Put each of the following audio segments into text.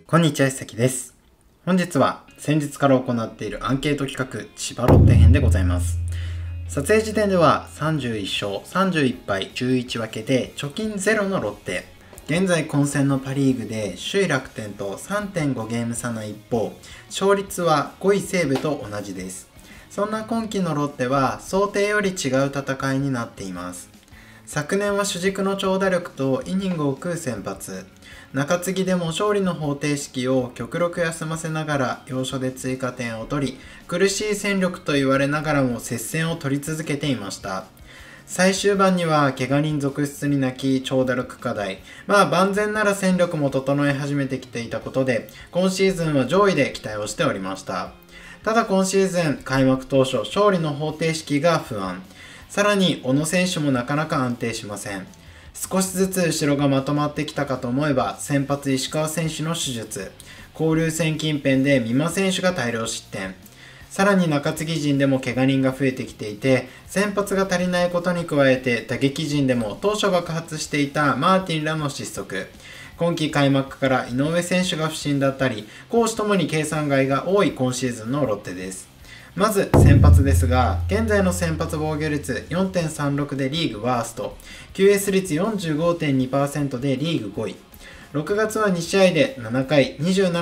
こんにちは、関です。本日は先日から行っているアンケート企画、千葉ロッテ編でございます。撮影時点では31勝31敗11分けで貯金0のロッテ。現在混戦のパリーグで首位楽天と 3.5 ゲーム差の一方、勝率は5位西武と同じです。そんな今季のロッテは想定より違う戦いになっています。昨年は主軸の長打力とイニングを食う先発、中継ぎでも勝利の方程式を極力休ませながら要所で追加点を取り、苦しい戦力と言われながらも接戦を取り続けていました。最終盤には怪我人続出に泣き長打力課題、万全なら戦力も整え始めてきていたことで、今シーズンは上位で期待をしておりました。ただ今シーズン開幕当初勝利の方程式が不安、さらに小野選手もなかなか安定しません。少しずつ後ろがまとまってきたかと思えば、先発石川選手の手術、交流戦近辺で美馬選手が大量失点、さらに中継ぎ陣でも怪我人が増えてきていて、先発が足りないことに加えて打撃陣でも当初爆発していたマーティンらの失速、今季開幕から井上選手が不振だったり、攻守ともに計算外が多い今シーズンのロッテです。まず先発ですが、現在の先発防御率 4.36 でリーグワースト、QS 率 45.2% でリーグ5位。6月は2試合で7回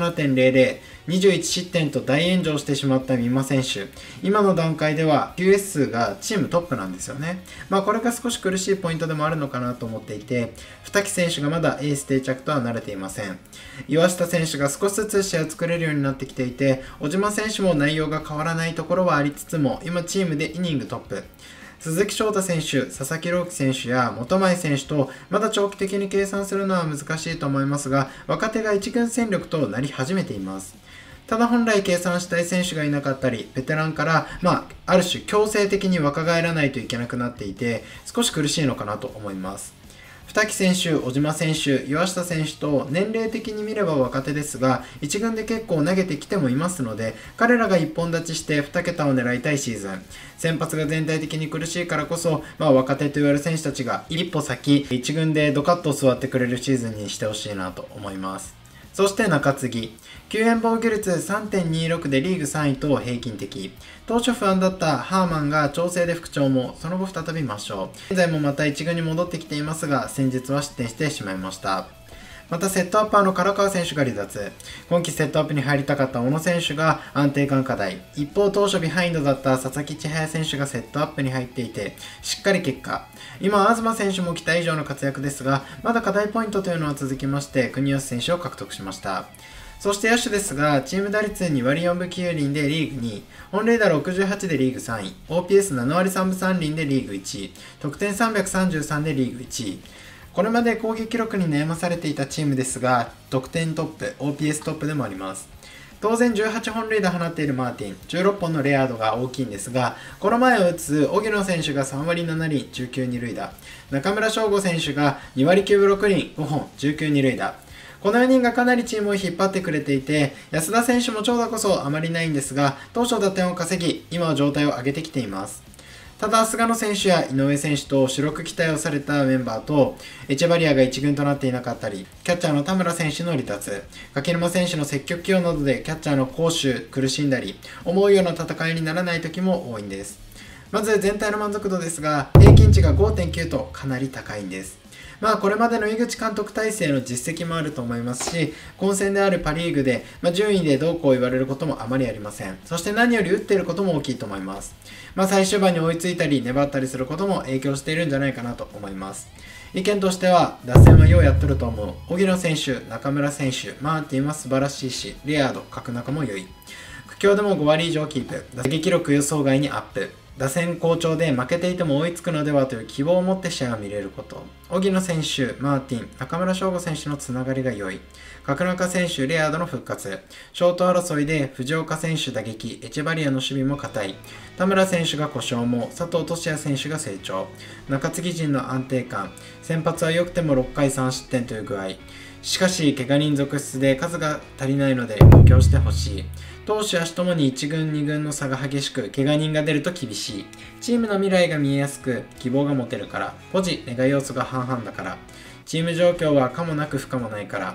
27.00、21失点と大炎上してしまった美馬選手。今の段階では QS 数がチームトップなんですよね。これが少し苦しいポイントでもあるのかなと思っていて、二木選手がまだエース定着とは慣れていません。岩下選手が少しずつ試合を作れるようになってきていて、小島選手も内容が変わらないところはありつつも、今チームでイニングトップ。鈴木翔太選手、佐々木朗希選手や本前選手とまだ長期的に計算するのは難しいと思いますが、若手が一軍戦力となり始めています。ただ本来計算したい選手がいなかったり、ベテランからある種強制的に若返らないといけなくなっていて、少し苦しいのかなと思います。二木選手、小島選手、岩下選手と年齢的に見れば若手ですが、一軍で結構投げてきてもいますので、彼らが一本立ちして2桁を狙いたいシーズン。先発が全体的に苦しいからこそ、若手と言われる選手たちが一歩先、一軍でドカッと座ってくれるシーズンにしてほしいなと思います。そして中継ぎ、救援防御率 3.26 でリーグ3位と平均的。当初不安だったハーマンが調整で復調も、その後再び抹消。現在もまた一軍に戻ってきていますが、先日は失点してしまいました。またセットアッパーの唐川選手が離脱。今季セットアップに入りたかった小野選手が安定感課題。一方当初ビハインドだった佐々木千早選手がセットアップに入っていて、しっかり結果。今東選手も期待以上の活躍ですが、まだ課題ポイントというのは続きまして、国吉選手を獲得しました。そして野手ですが、チーム打率2割4分9厘でリーグ2位、本塁打68でリーグ3位、OPS7 割3分3厘でリーグ1位、得点333でリーグ1位。これまで攻撃力に悩まされていたチームですが、得点トップ、OPS トップでもあります。当然18本塁打放っているマーティン、16本のレアードが大きいんですが、この前を打つ荻野選手が3割7厘、19二塁打、中村翔吾選手が2割9分6厘、5本、19二塁打。この4人がかなりチームを引っ張ってくれていて、安田選手も長打こそあまりないんですが、当初打点を稼ぎ、今は状態を上げてきています。ただ菅野選手や井上選手と主力期待をされたメンバーとエチェバリアが一軍となっていなかったり、キャッチャーの田村選手の離脱、柿沼選手の積極起用などでキャッチャーの攻守苦しんだり、思うような戦いにならない時も多いんです。まず全体の満足度ですが、平均値が 5.9 とかなり高いんです。これまでの井口監督体制の実績もあると思いますし、混戦であるパリーグで、順位でどうこう言われることもあまりありません。そして何より打っていることも大きいと思います。最終盤に追いついたり粘ったりすることも影響しているんじゃないかなと思います。意見としては、打線はようやっとると思う。荻野選手、中村選手、マーティンは素晴らしいし、レアード、角中も良い。苦境でも5割以上キープ。打撃力予想外にアップ。打線好調で負けていても追いつくのではという希望を持って試合を見れること。荻野選手、マーティン、中村翔吾選手のつながりが良い。角中選手、レアードの復活。ショート争いで藤岡選手打撃、エチェバリアの守備も堅い。田村選手が故障も、佐藤俊也選手が成長。中継ぎ陣の安定感。先発は良くても6回3失点という具合。しかし、怪我人続出で数が足りないので補強してほしい。投手足ともに1軍2軍の差が激しく、怪我人が出ると厳しい。チームの未来が見えやすく、希望が持てるから。ポジ、願い要素が半々だから。チーム状況は可もなく不可もないから。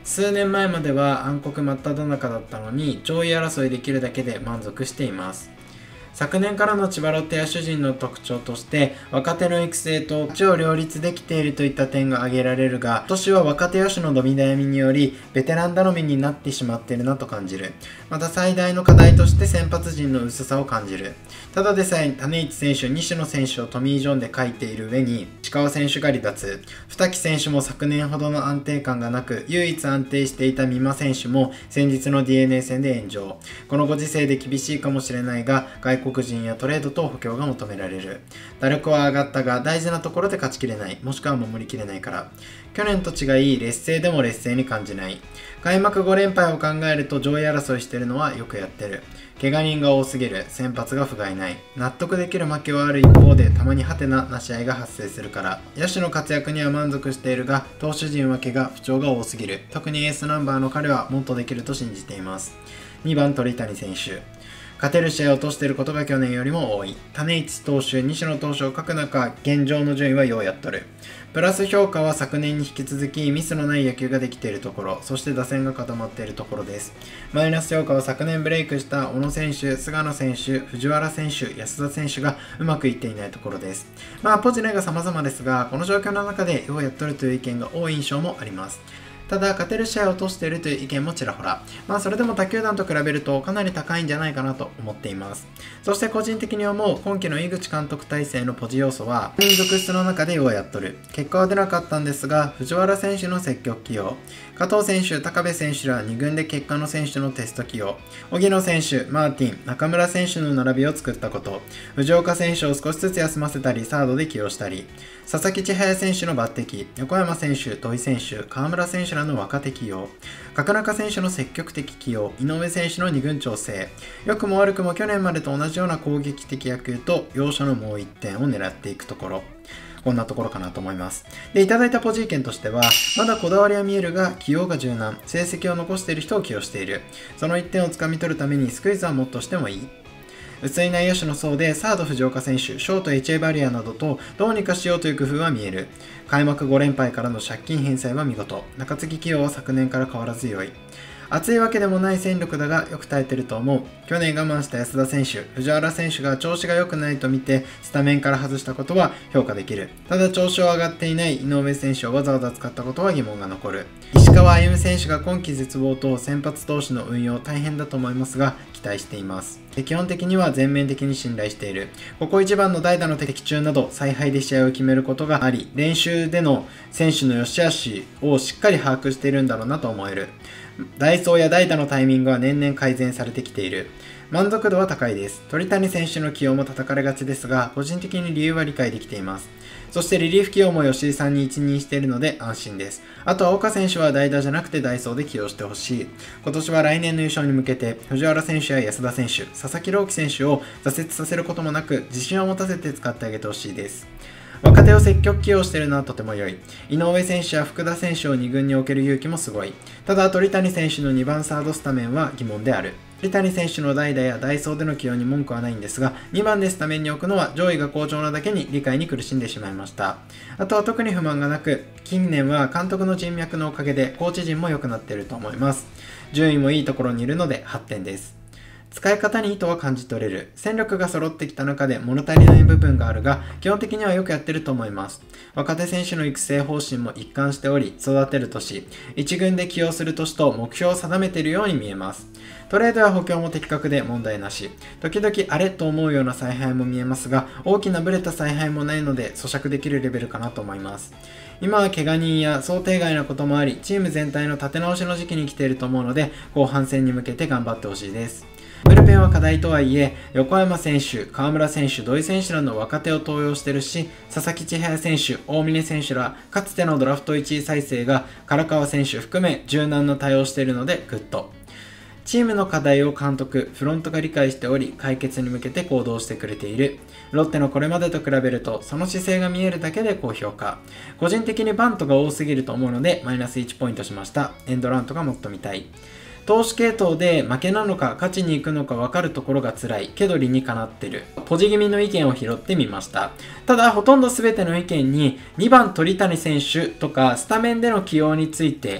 数年前までは暗黒真っ只中だったのに上位争いできるだけで満足しています。昨年からの千葉ロッテ野手陣の特徴として若手の育成と価値を両立できているといった点が挙げられるが、今年は若手野手の伸び悩みによりベテラン頼みになってしまっているなと感じる。また最大の課題として先発陣の薄さを感じる。ただでさえ種市選手、西野選手をトミー・ジョンで書いている上に石川選手が離脱、二木選手も昨年ほどの安定感がなく、唯一安定していた美馬選手も先日の DNA 戦で炎上。このご時世で厳しいかもしれないが、外国人やトレードと補強が求められる。打力は上がったが大事なところで勝ちきれない、もしくは守りきれないから。去年と違い劣勢でも劣勢に感じない。開幕5連敗を考えると上位争いしてるのはよくやってる。怪我人が多すぎる。先発が不甲斐ない。納得できる負けはある一方で、たまにハテナな試合が発生するから。野手の活躍には満足しているが、投手陣は怪我、不調が多すぎる。特にエースナンバーの彼はもっとできると信じています。2番鳥谷選手。勝てる試合を落としていることが去年よりも多い。種市投手、西野投手を欠く中、現状の順位はようやっとる。プラス評価は昨年に引き続きミスのない野球ができているところ、そして打線が固まっているところです。マイナス評価は昨年ブレイクした小野選手、菅野選手、藤原選手、安田選手がうまくいっていないところです。ポジネが様々ですが、この状況の中でようやっとるという意見が多い印象もあります。ただ、勝てる試合を落としているという意見もちらほら。それでも他球団と比べるとかなり高いんじゃないかなと思っています。そして個人的に思う今季の井口監督体制のポジ要素は、連続出の中でようやっとる。結果は出なかったんですが、藤原選手の積極起用、加藤選手、高部選手ら2軍で結果の選手のテスト起用、荻野選手、マーティン、中村選手の並びを作ったこと、藤岡選手を少しずつ休ませたり、サードで起用したり、佐々木千早選手の抜擢、横山選手、土井選手、河村選手らの若手起用、角中選手の積極的起用、井上選手の2軍調整、良くも悪くも去年までと同じような攻撃的野球と要所のもう1点を狙っていくところ。こんなところかなと思います。で、いただいたポジ意見としては、まだこだわりは見えるが、起用が柔軟、成績を残している人を起用している。その1点をつかみ取るためにスクイズはもっとしてもいい。薄い内野手の層でサード藤岡選手、ショート HA バリアなどとどうにかしようという工夫は見える。開幕5連敗からの借金返済は見事。中継ぎ起用は昨年から変わらず良い。熱いわけでもない戦力だがよく耐えてると思う。去年我慢した安田選手、藤原選手が調子が良くないと見てスタメンから外したことは評価できる。ただ調子を上がっていない井上選手をわざわざ使ったことは疑問が残る。石川歩選手が今季絶望と先発投手の運用大変だと思いますが期待しています。基本的には全面的に信頼している。ここ一番の代打の的中など采配で試合を決めることがあり、練習での選手の良し悪しをしっかり把握しているんだろうなと思える。代走や代打のタイミングは年々改善されてきている。満足度は高いです。鳥谷選手の起用も叩かれがちですが、個人的に理由は理解できています。そしてリリーフ起用も吉井さんに一任しているので安心です。あとは岡選手は代打じゃなくて代走で起用してほしい。今年は来年の優勝に向けて藤原選手や安田選手、佐々木朗希選手を挫折させることもなく自信を持たせて使ってあげてほしいです。若手を積極起用しているのはとても良い。井上選手や福田選手を2軍に置ける勇気もすごい。ただ鳥谷選手の2番サードスタメンは疑問である。鳥谷選手の代打や代走での起用に文句はないんですが、2番でスタメンに置くのは上位が好調なだけに理解に苦しんでしまいました。あとは特に不満がなく、近年は監督の人脈のおかげでコーチ陣も良くなっていると思います。順位もいいところにいるので8点です。使い方に意図は感じ取れる。戦力が揃ってきた中で物足りない部分があるが、基本的にはよくやってると思います。若手選手の育成方針も一貫しており、育てる年、一軍で起用する年と目標を定めているように見えます。トレードや補強も的確で問題なし。時々あれと思うような采配も見えますが、大きなブレた采配もないので咀嚼できるレベルかなと思います。今は怪我人や想定外なこともあり、チーム全体の立て直しの時期に来ていると思うので、後半戦に向けて頑張ってほしいです。ブルペンは課題とはいえ、横山選手、河村選手、土井選手らの若手を登用しているし、佐々木千早選手、大峰選手ら、かつてのドラフト1位再生が唐川選手含め柔軟な対応しているのでグッド。チームの課題を監督、フロントが理解しており、解決に向けて行動してくれている。ロッテのこれまでと比べると、その姿勢が見えるだけで高評価。個人的にバントが多すぎると思うので、マイナス1ポイントしました。エンドランとかもっと見たい。投手系統で負けなのか勝ちに行くのか分かるところが辛いけど理にかなってるポジ気味の意見を拾ってみました。ただほとんど全ての意見に2番鳥谷選手とかスタメンでの起用について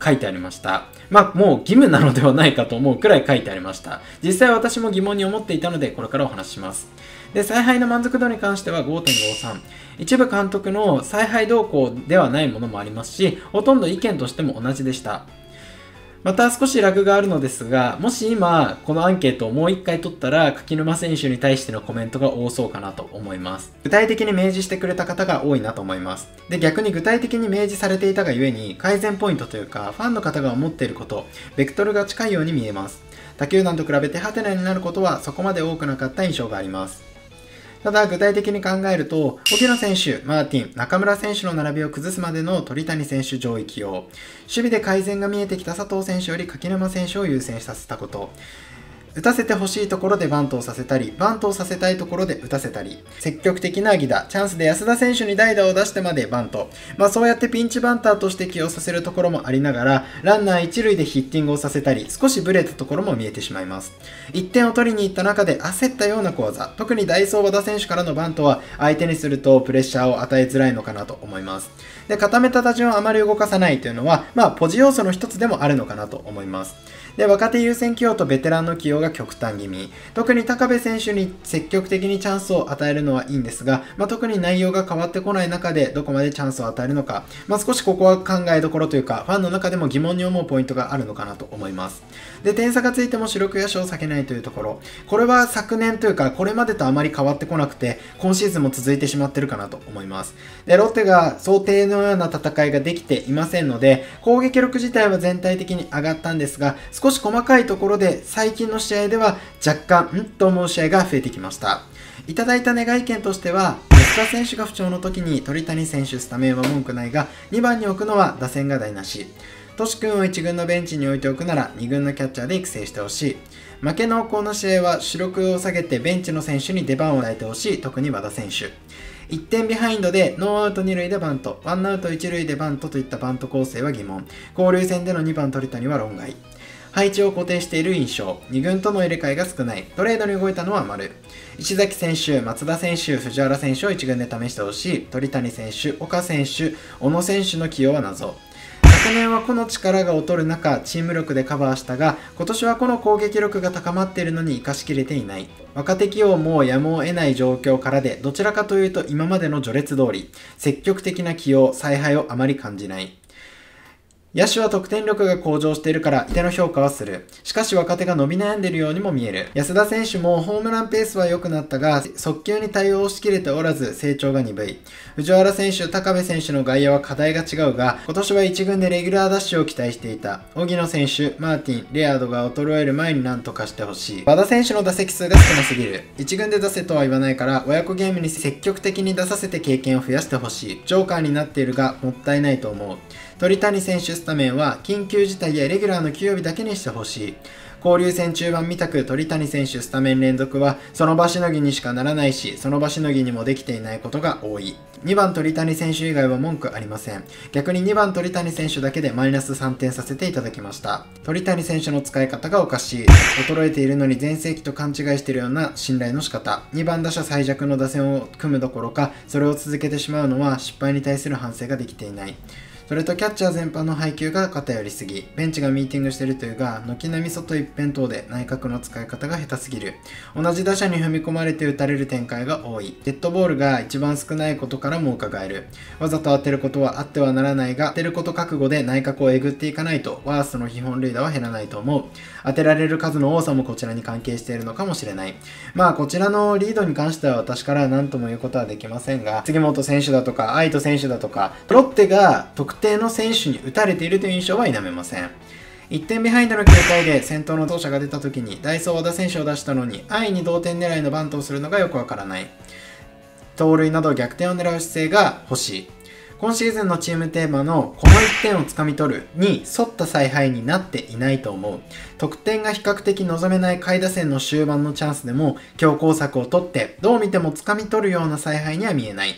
書いてありました。もう義務なのではないかと思うくらい書いてありました。実際私も疑問に思っていたので、これからお話しします。で、采配の満足度に関しては 5.53。一部監督の采配動向ではないものもありますし、ほとんど意見としても同じでした。また少しラグがあるのですが、もし今このアンケートをもう一回取ったら柿沼選手に対してのコメントが多そうかなと思います。具体的に明示してくれた方が多いなと思います。で、逆に具体的に明示されていたがゆえに改善ポイントというかファンの方が思っていること、ベクトルが近いように見えます。他球団と比べてハテナになることはそこまで多くなかった印象があります。ただ具体的に考えると、荻野選手、マーティン、中村選手の並びを崩すまでの鳥谷選手上位起用、守備で改善が見えてきた佐藤選手より柿沼選手を優先させたこと、打たせてほしいところでバントをさせたり、バントをさせたいところで打たせたり、積極的な犠打、チャンスで安田選手に代打を出してまでバント。そうやってピンチバンターとして起用させるところもありながら、ランナー一塁でヒッティングをさせたり、少しブレたところも見えてしまいます。1点を取りに行った中で焦ったような小技、特にダイソー和田選手からのバントは相手にするとプレッシャーを与えづらいのかなと思います。で、固めた打順をあまり動かさないというのは、ポジ要素の一つでもあるのかなと思います。で、若手優先起用とベテランの起用が極端気味。特に高部選手に積極的にチャンスを与えるのはいいんですが、特に内容が変わってこない中でどこまでチャンスを与えるのか、少しここは考えどころというか、ファンの中でも疑問に思うポイントがあるのかなと思います。で、点差がついても主力野手を避けないというところ、これは昨年というか、これまでとあまり変わってこなくて、今シーズンも続いてしまってるかなと思います。で、ロッテが想定のような戦いができていませんので、攻撃力自体は全体的に上がったんですが、少し細かいところで最近の試合では若干と思う試合が増えてきました。いただいた願い件としては、安田選手が不調の時に鳥谷選手スタメンは文句ないが、2番に置くのは打線が台無し。トシ君を1軍のベンチに置いておくなら2軍のキャッチャーで育成してほしい。負け濃厚な試合は主力を下げてベンチの選手に出番を与えてほしい。特に和田選手。1点ビハインドでノーアウト2塁でバント、1アウト1塁でバントといったバント構成は疑問。交流戦での2番鳥谷は論外。配置を固定している印象。2軍との入れ替えが少ない。トレードに動いたのは丸。石崎選手、松田選手、藤原選手を1軍で試してほしい。鳥谷選手、岡選手、小野選手の起用は謎。昨年はこの力が劣る中、チーム力でカバーしたが、今年はこの攻撃力が高まっているのに活かしきれていない。若手起用もやむを得ない状況からで、どちらかというと今までの序列通り、積極的な起用、采配をあまり感じない。野手は得点力が向上しているから一定の評価はする。しかし若手が伸び悩んでいるようにも見える。安田選手もホームランペースは良くなったが、速球に対応しきれておらず成長が鈍い。藤原選手、高部選手の外野は課題が違うが、今年は1軍でレギュラーダッシュを期待していた。荻野選手、マーティン、レアードが衰える前に何とかしてほしい。和田選手の打席数が少なすぎる。1軍で出せとは言わないから、親子ゲームに積極的に出させて経験を増やしてほしい。ジョーカーになっているが、もったいないと思う。鳥谷選手スタメンは緊急事態やレギュラーの休養日だけにしてほしい。交流戦中盤みたく鳥谷選手スタメン連続はその場しのぎにしかならないし、その場しのぎにもできていないことが多い。2番鳥谷選手以外は文句ありません。逆に2番鳥谷選手だけでマイナス3点させていただきました。鳥谷選手の使い方がおかしい。衰えているのに全盛期と勘違いしているような信頼の仕方。2番打者最弱の打線を組むどころか、それを続けてしまうのは失敗に対する反省ができていない。それとキャッチャー全般の配球が偏りすぎ、ベンチがミーティングしているというが、軒並み外一辺倒で内角の使い方が下手すぎる。同じ打者に踏み込まれて打たれる展開が多い。デッドボールが一番少ないことからも伺える。わざと当てることはあってはならないが、当てること覚悟で内角をえぐっていかないと、ワーストの基本塁打は減らないと思う。当てられる数の多さもこちらに関係しているのかもしれない。こちらのリードに関しては私からは何とも言うことはできませんが、杉本選手だとか、愛斗選手だとか、ロッテが特定の選手に打たれているという印象は否めません。1点ビハインドの9回で先頭の投手が出た時にダイソー和田選手を出したのに安易に同点狙いのバントをするのがよくわからない。盗塁など逆転を狙う姿勢が欲しい。今シーズンのチームテーマのこの1点をつかみ取るに沿った采配になっていないと思う。得点が比較的望めない下位打線の終盤のチャンスでも強攻策を取ってどう見てもつかみ取るような采配には見えない。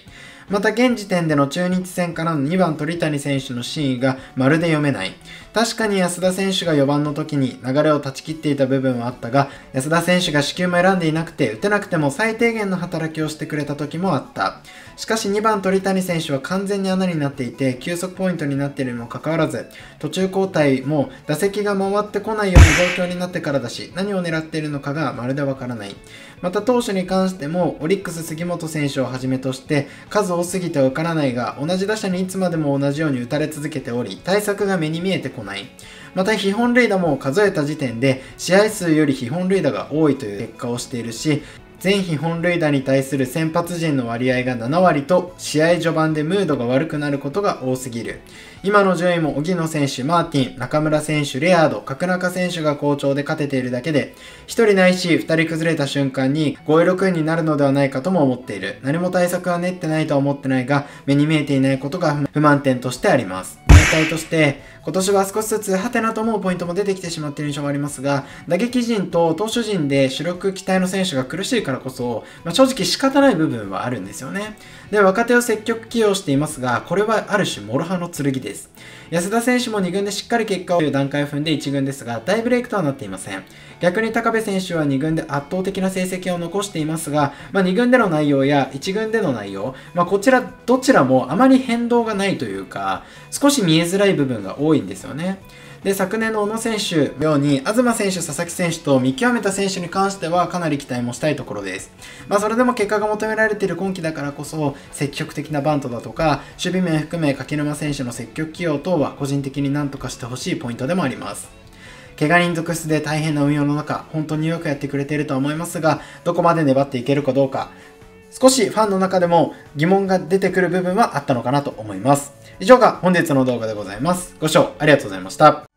また現時点での中日戦からの2番鳥谷選手の真意がまるで読めない。確かに安田選手が4番の時に流れを断ち切っていた部分はあったが、安田選手が四球も選んでいなくて打てなくても最低限の働きをしてくれた時もあった。しかし2番鳥谷選手は完全に穴になっていて休息ポイントになっているにもかかわらず、途中交代も打席が回ってこないような状況になってからだし、何を狙っているのかがまるでわからない。また投手に関してもオリックス杉本選手をはじめとして数多すぎてわからないが、同じ打者にいつまでも同じように打たれ続けており、対策が目に見えてこない。また被本塁打も数えた時点で試合数より被本塁打が多いという結果をしているし、全被本塁打に対する先発陣の割合が7割と試合序盤でムードが悪くなることが多すぎる。今の順位も荻野選手、マーティン、中村選手、レアード、角中選手が好調で勝てているだけで、1人ないし2人崩れた瞬間に5位6位になるのではないかとも思っている。何も対策は練ってないとは思ってないが、目に見えていないことが不満点としてあります。全体として今年は少しずつハテナと思うポイントも出てきてしまっている印象がありますが、打撃陣と投手陣で主力期待の選手が苦しいからこそ、正直仕方ない部分はあるんですよね。で、若手を積極起用していますが、これはある種諸刃の剣です。安田選手も2軍でしっかり結果をという段階を踏んで1軍ですが、大ブレイクとはなっていません。逆に高部選手は2軍で圧倒的な成績を残していますが、2軍での内容や1軍での内容、こちらどちらもあまり変動がないというか、少し見えづらい部分が多いんですよね。で、昨年の小野選手のように、東選手、佐々木選手と見極めた選手に関してはかなり期待もしたいところです。それでも結果が求められている今季だからこそ、積極的なバントだとか、守備面含め柿沼選手の積極起用等は個人的に何とかしてほしいポイントでもあります。怪我人続出で大変な運用の中、本当によくやってくれているとは思いますが、どこまで粘っていけるかどうか、少しファンの中でも疑問が出てくる部分はあったのかなと思います。以上が本日の動画でございます。ご視聴ありがとうございました。